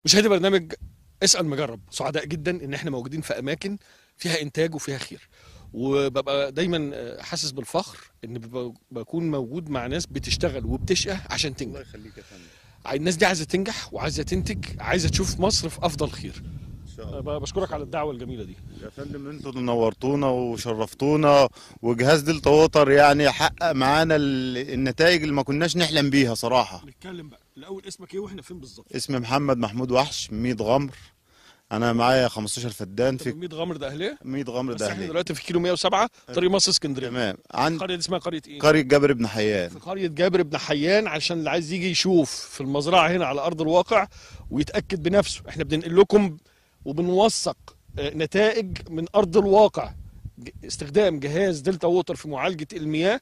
مشاهدي برنامج اسأل مجرب، سعداء جدا ان احنا موجودين في اماكن فيها انتاج وفيها خير، وببقى دايما حاسس بالفخر ان بكون موجود مع ناس بتشتغل وبتشقى عشان الله تنجح. يخليك يا فندم. الناس دي عايزه تنجح وعايزه تنتج، عايزه تشوف مصر في افضل خير. ان شاء الله. بشكرك على الدعوه الجميله دي. يا فندم انتوا نورتونا وشرفتونا، وجهاز دلتا ووتر يعني حقق معانا النتائج اللي ما كناش نحلم بيها صراحة. نتكلم بقى الاول، اسمك ايه واحنا فين بالظبط؟ اسمي محمد محمود وحش، ميت غمر. انا معايا 15 فدان طب في 100 غمر ده اهليه؟ ميت غمر بس ده احنا أهلية. دلوقتي في كيلو 107 طريق مصر اسكندريه. تمام. عند القريه دي اسمها قريه ايه؟ قرية جابر بن حيان. في قرية جابر بن حيان، عشان اللي عايز يجي يشوف في المزرعة هنا على أرض الواقع ويتأكد بنفسه. احنا بننقل لكم وبنوثق نتائج من أرض الواقع، استخدام جهاز دلتا ووتر في معالجة المياه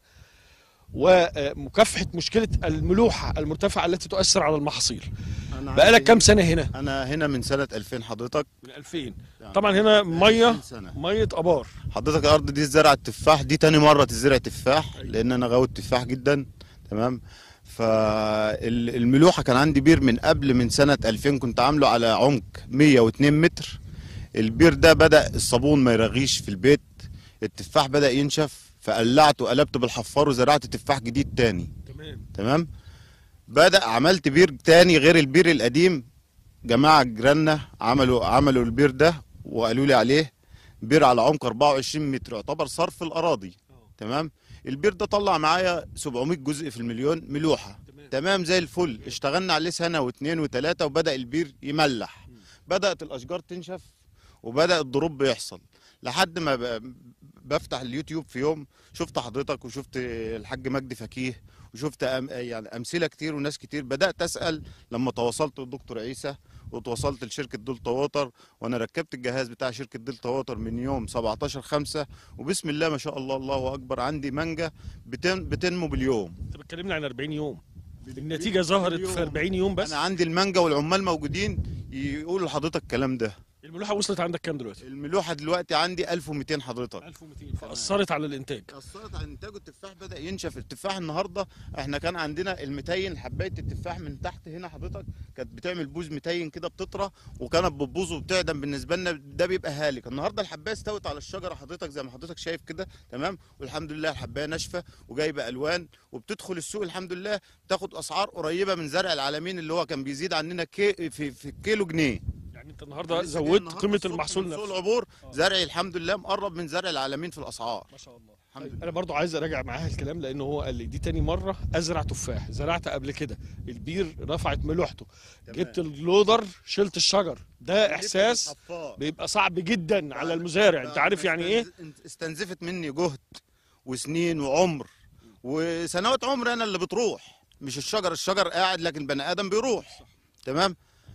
ومكافحة مشكلة الملوحة المرتفعة التي تؤثر على المحاصيل. أنا بقالك عندي كام سنة هنا؟ انا هنا من سنة 2000 حضرتك. من 2000. يعني طبعا هنا مية 20 سنة. مية أبار. حضرتك الارض دي زرع التفاح، دي تاني مرة تزرع تفاح لان انا غاوي التفاح جدا. تمام. فالملوحة كان عندي بير من قبل، من سنة 2000 كنت عامله على عمق 102 متر. البير ده بدأ الصابون ما يرغيش في البيت، التفاح بدأ ينشف، فقلعته قلبته بالحفار وزرعت تفاح جديد تاني. تمام. تمام. بدأ عملت بير تاني غير البير القديم. جماعة جيراننا عملوا البير ده وقالوا لي عليه. بير على عمق 24 متر، يعتبر صرف الأراضي. تمام. البير ده طلع معايا 700 جزء في المليون ملوحة. تمام زي الفل. اشتغلنا عليه سنة واثنين وثلاثة وبدأ البير يملح. بدأت الأشجار تنشف وبدأ الضروب يحصل، لحد ما بفتح اليوتيوب في يوم شفت حضرتك وشفت الحاج مجدي فكيه وشفت يعني أمثلة كتير وناس كتير. بدأت أسأل لما تواصلت للدكتور عيسى وتواصلت لشركة دلتا ووتر، وأنا ركبت الجهاز بتاع شركة دلتا ووتر من يوم 17/5، وبسم الله ما شاء الله الله أكبر عندي مانجا بتنمو باليوم. انت بتكلمنا عن 40 يوم، النتيجة ظهرت في 40 يوم بس. أنا عندي المانجا والعمال موجودين يقولوا لحضرتك الكلام ده. الملوحة وصلت عندك كام دلوقتي؟ الملوحة دلوقتي عندي 1200 حضرتك. 1200. فأثرت على الإنتاج. أثرت على إنتاج التفاح، بدأ ينشف التفاح. النهاردة إحنا كان عندنا المتين، حباية التفاح من تحت هنا حضرتك كانت بتعمل بوز متين كده بتطرى، وكانت بتبوظ وبتعدم. بالنسبة لنا ده بيبقى هالك. النهاردة الحباية استوت على الشجرة حضرتك زي ما حضرتك شايف كده. تمام. والحمد لله الحباية ناشفة وجايبة ألوان وبتدخل السوق الحمد لله، تاخد أسعار قريبة من زرع العالمين اللي هو كان بيزيد عننا في الكيلو جنيه. يعني انت النهارده زودت قيمه المحصول سوق نفسه. العبور زرعي الحمد لله مقرب من زرع العالمين في الاسعار. ما شاء الله. الحمد طيب لله. انا برضو عايز اراجع معاها الكلام، لانه هو قال لي دي تاني مره ازرع تفاح، زرعت قبل كده البير رفعت ملوحته، جبت اللودر شلت الشجر. ده احساس بيبقى صعب جدا على المزارع. انت عارف يعني ايه؟ استنزفت مني جهد وسنين وعمر وسنوات عمر انا اللي بتروح، مش الشجر قاعد لكن البني ادم بيروح. تمام.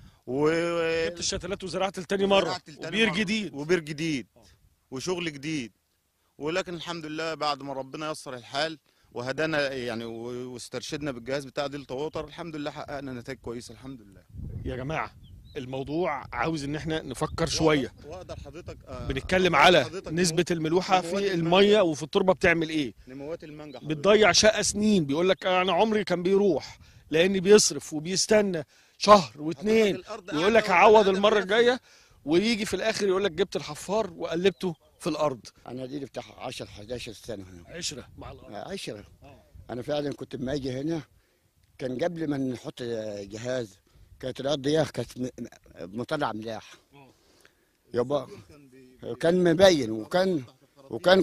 جبت الشتلات وزرعت لتاني مره وبير جديد وبير جديد وشغل جديد. ولكن الحمد لله بعد ما ربنا يسر الحال وهدانا يعني واسترشدنا بالجهاز بتاع دلتا ووتر، الحمد لله حققنا نتائج كويسه الحمد لله. يا جماعه الموضوع عاوز ان احنا نفكر شويه. واقدر حضرتك بنتكلم على نسبه الملوحه في الميه وفي التربه بتعمل ايه. نموات المانجا بتضيع شقه سنين. بيقول لك انا عمري كان بيروح لاني بيصرف وبيستنى شهر واتنين ويقول لك هعوض المره الجايه، ويجي في الاخر يقول لك جبت الحفار وقلبته في الارض. انا دي بتاع 10 11 سنه هنا. عشره مع الارض. عشرة. انا فعلا كنت لما اجي هنا كان قبل ما نحط جهاز كانت الارض دي كانت مطلع ملاح يابا، كان مبين وكان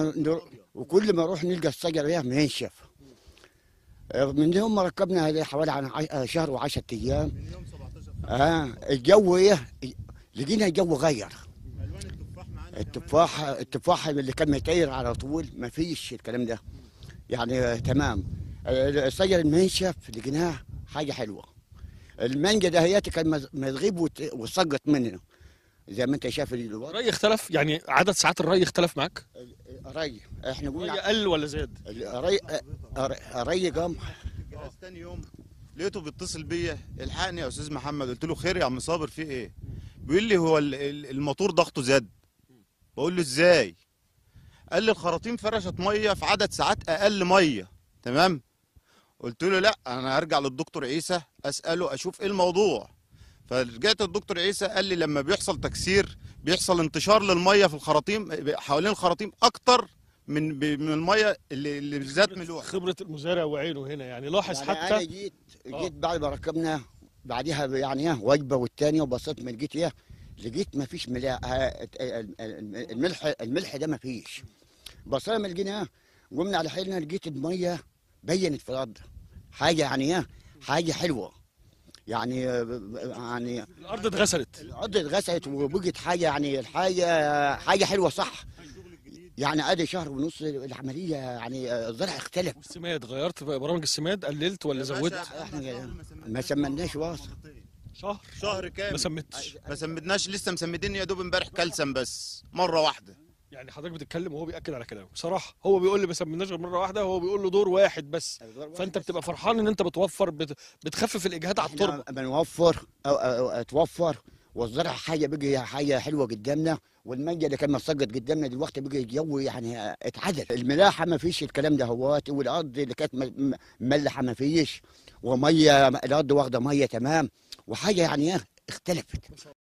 كل ما نروح نلقى الشجر فيها منشف. من يوم ما ركبنا هذه حوالي عن شهر و10 ايام الجو لقينا الجو غير. التفاح اللي كان متاير على طول ما فيش الكلام ده يعني. تمام. الشجر المنشف لقيناه حاجه حلوه. المانجا دهياتي كان متغيب وسقط مننا زي ما انت شايف الوضع. الري اختلف؟ يعني عدد ساعات الري اختلف معاك؟ الري احنا الري قلنا قل ولا زاد؟ الري قام. تاني يوم لقيته بيتصل بيا، الحقني يا استاذ محمد. قلت له خير يا عم صابر في ايه؟ بيقول لي هو الموتور ضغطه زاد. بقول له ازاي؟ قال لي الخراطيم فرشت ميه في عدد ساعات اقل ميه. تمام. قلت له لا انا هرجع للدكتور عيسى اساله اشوف ايه الموضوع. فرجعت الدكتور عيسى قال لي لما بيحصل تكسير بيحصل انتشار للميه في الخراطيم حوالين الخراطيم اكتر من الميه اللي ذات ملوحه. خبره المزارع وعينه هنا يعني لاحظ يعني حتى. انا جيت بعد ما ركبنا بعدها يعني وجبه والثانيه وبصيت من جيت لقيت ما فيش الملح ده ما فيش. بصينا ما لقينا قمنا على حيلنا لقيت الميه بينت في الارض حاجه يعني حاجه حلوه يعني الارض اتغسلت. الارض اتغسلت وبقت حاجه يعني حاجه حلوه صح. يعني ادي شهر ونص العمليه يعني الزرع اختلف. والسماد غيرت برامج السماد، قللت ولا زودت؟ احنا ما سمناش واصل شهر كامل ما سمتش. ما سمدناش لسه، مسمدين يا دوب امبارح كلسم بس مره واحده. يعني حضرتك بتتكلم وهو بياكد على كلامه بصراحه، هو بيقول لي ما سميناش غير مره واحده، هو بيقول له دور واحد بس. فانت بتبقى فرحان ان انت بتوفر بتخفف الاجهاد على التربه. بنوفر أو توفر والزرع حاجه بقى حاجه حلوه قدامنا، والمانجا اللي كان مسقط قدامنا دلوقتي بقى الجو يعني اتعدل. الملاحه ما فيش الكلام ده هوات، والارض اللي كانت مملحه ما فيش، وميه الارض واخده ميه تمام، وحاجه يعني اختلفت.